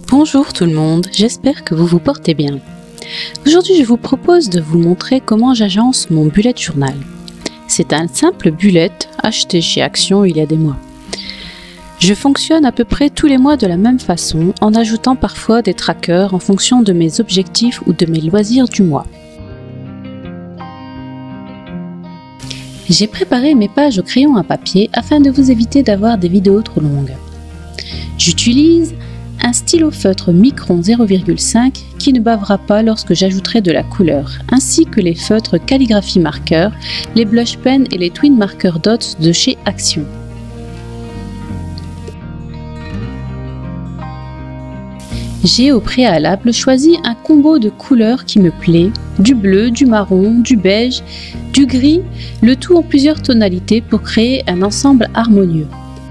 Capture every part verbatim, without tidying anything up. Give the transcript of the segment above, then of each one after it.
Bonjour tout le monde, j'espère que vous vous portez bien. Aujourd'hui je vous propose de vous montrer comment j'agence mon bullet journal. C'est un simple bullet acheté chez Action il y a des mois. Je fonctionne à peu près tous les mois de la même façon en ajoutant parfois des trackers en fonction de mes objectifs ou de mes loisirs du mois. J'ai préparé mes pages au crayon à papier afin de vous éviter d'avoir des vidéos trop longues. J'utilise un stylo feutre Micron zéro virgule cinq qui ne bavera pas lorsque j'ajouterai de la couleur, ainsi que les feutres calligraphie marqueur, les blush pens et les twin marker dots de chez Action. J'ai au préalable choisi un combo de couleurs qui me plaît, du bleu, du marron, du beige, du gris, le tout en plusieurs tonalités pour créer un ensemble harmonieux.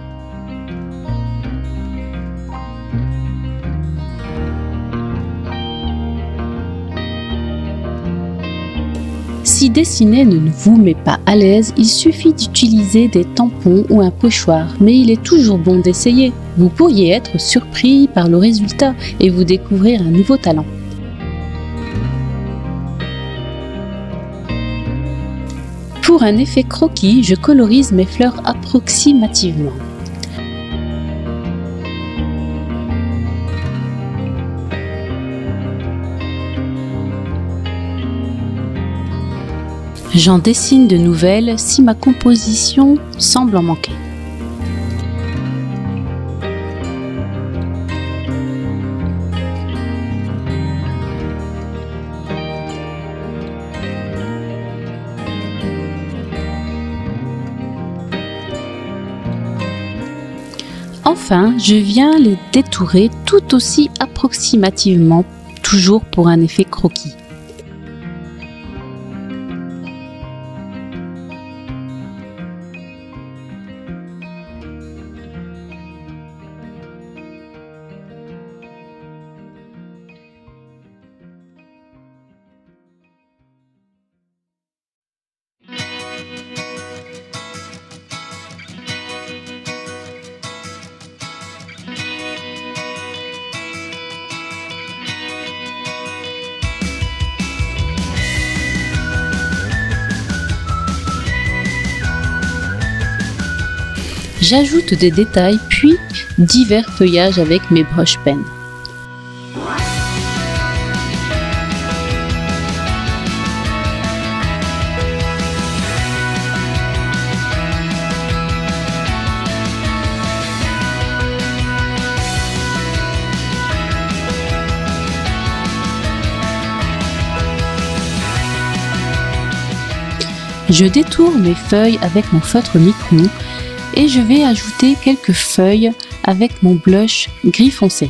Si dessiner ne vous met pas à l'aise, il suffit d'utiliser des tampons ou un pochoir, mais il est toujours bon d'essayer. Vous pourriez être surpris par le résultat et vous découvrir un nouveau talent. Pour un effet croquis, je colorise mes fleurs approximativement. J'en dessine de nouvelles si ma composition semble en manquer. Enfin, je viens les détourer tout aussi approximativement, toujours pour un effet croquis. J'ajoute des détails puis divers feuillages avec mes brush pens. Je détourne mes feuilles avec mon feutre Micron et je vais ajouter quelques feuilles avec mon blush gris foncé.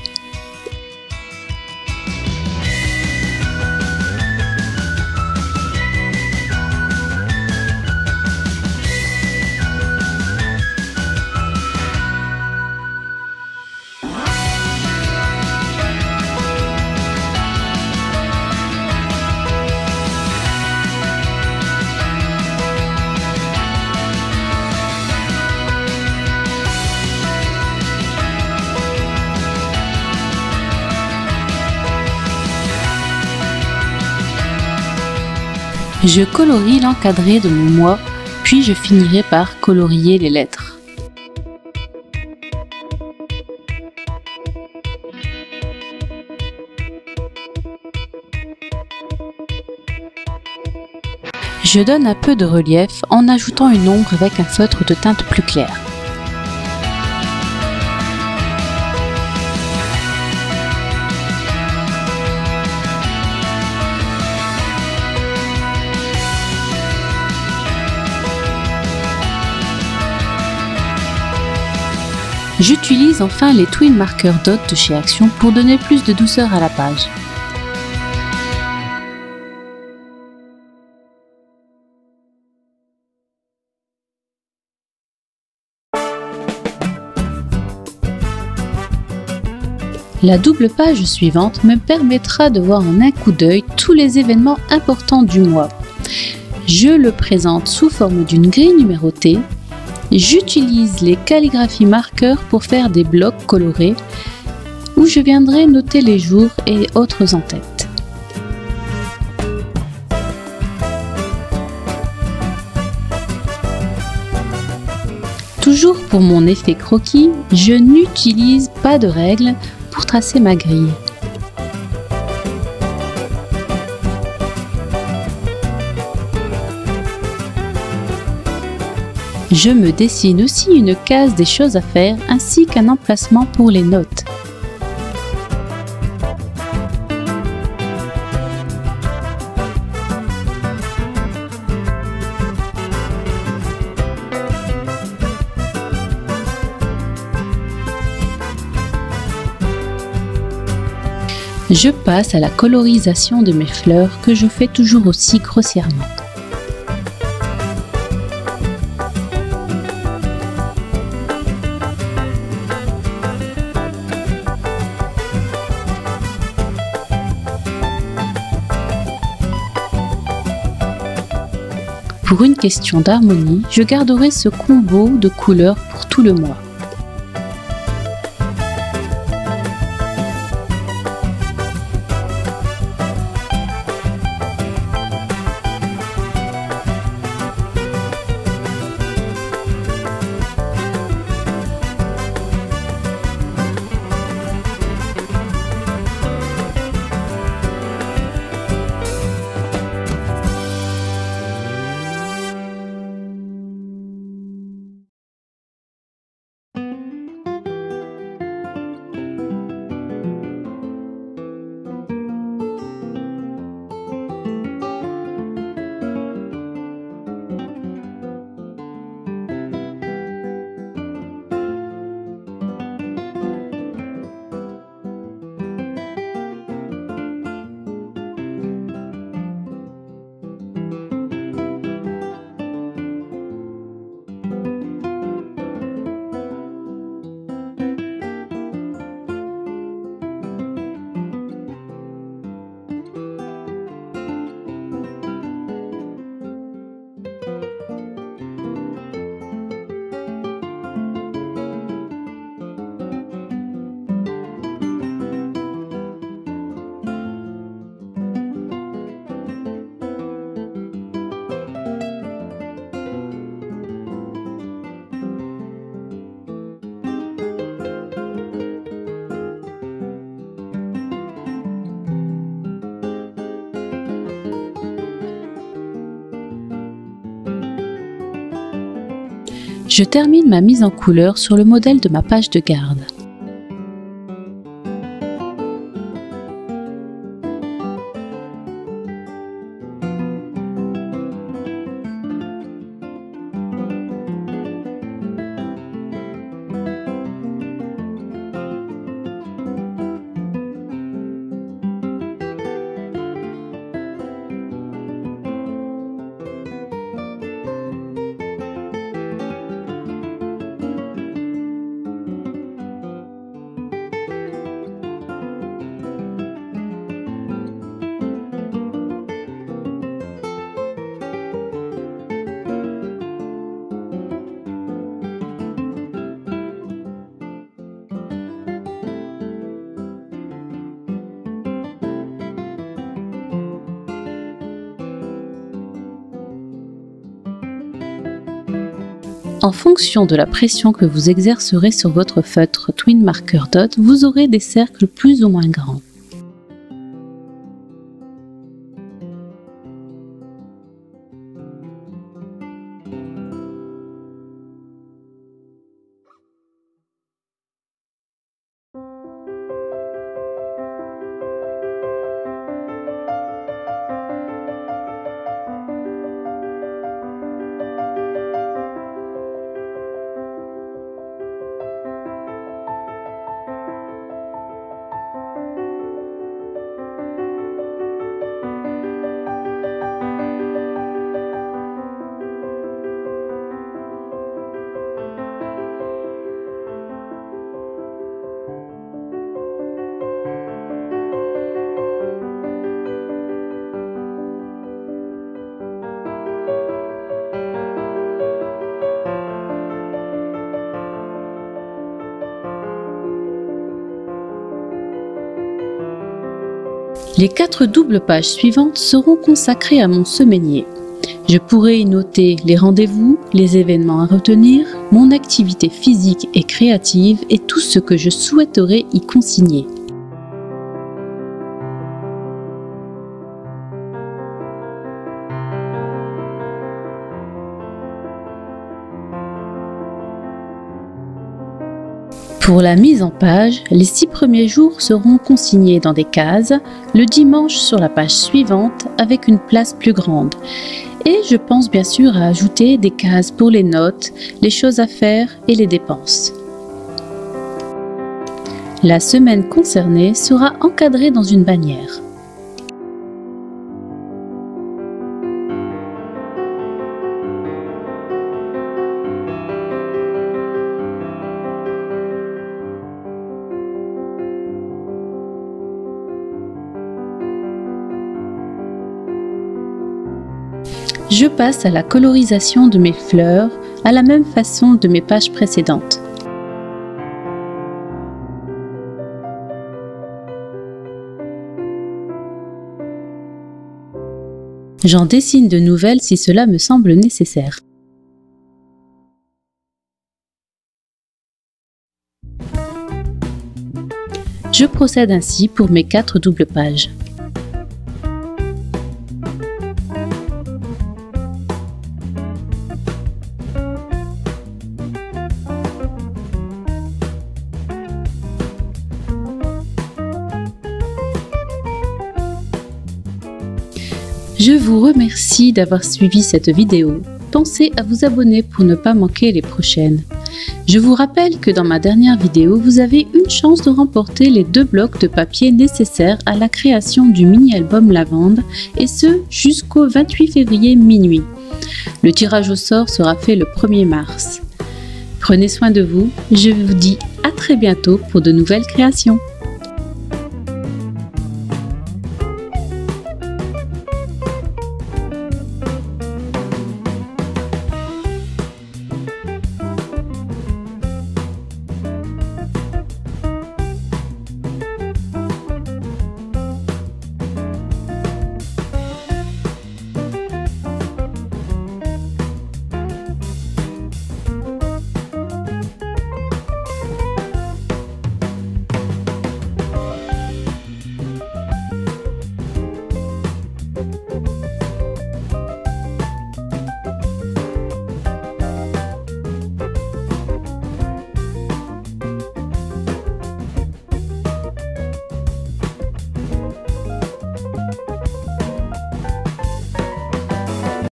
Je colorie l'encadré de mon mois, puis je finirai par colorier les lettres. Je donne un peu de relief en ajoutant une ombre avec un feutre de teinte plus claire. J'utilise enfin les twin marker dots de chez Action pour donner plus de douceur à la page. La double page suivante me permettra de voir en un coup d'œil tous les événements importants du mois. Je le présente sous forme d'une grille numérotée. J'utilise les calligraphies marqueurs pour faire des blocs colorés où je viendrai noter les jours et autres en-têtes. Toujours pour mon effet croquis, je n'utilise pas de règles pour tracer ma grille. Je me dessine aussi une case des choses à faire ainsi qu'un emplacement pour les notes. Je passe à la colorisation de mes fleurs que je fais toujours aussi grossièrement. Pour une question d'harmonie, je garderai ce combo de couleurs pour tout le mois. Je termine ma mise en couleur sur le modèle de ma page de garde. En fonction de la pression que vous exercerez sur votre feutre Twin Marker Dot, vous aurez des cercles plus ou moins grands. Les quatre doubles pages suivantes seront consacrées à mon semainier. Je pourrai y noter les rendez-vous, les événements à retenir, mon activité physique et créative et tout ce que je souhaiterais y consigner. Pour la mise en page, les six premiers jours seront consignés dans des cases, le dimanche sur la page suivante avec une place plus grande. Et je pense bien sûr à ajouter des cases pour les notes, les choses à faire et les dépenses. La semaine concernée sera encadrée dans une bannière. Je passe à la colorisation de mes fleurs, à la même façon de mes pages précédentes. J'en dessine de nouvelles si cela me semble nécessaire. Je procède ainsi pour mes quatre doubles pages. Je vous remercie d'avoir suivi cette vidéo. Pensez à vous abonner pour ne pas manquer les prochaines. Je vous rappelle que dans ma dernière vidéo, vous avez une chance de remporter les deux blocs de papier nécessaires à la création du mini-album Lavande, et ce jusqu'au vingt-huit février minuit. Le tirage au sort sera fait le premier mars. Prenez soin de vous, je vous dis à très bientôt pour de nouvelles créations.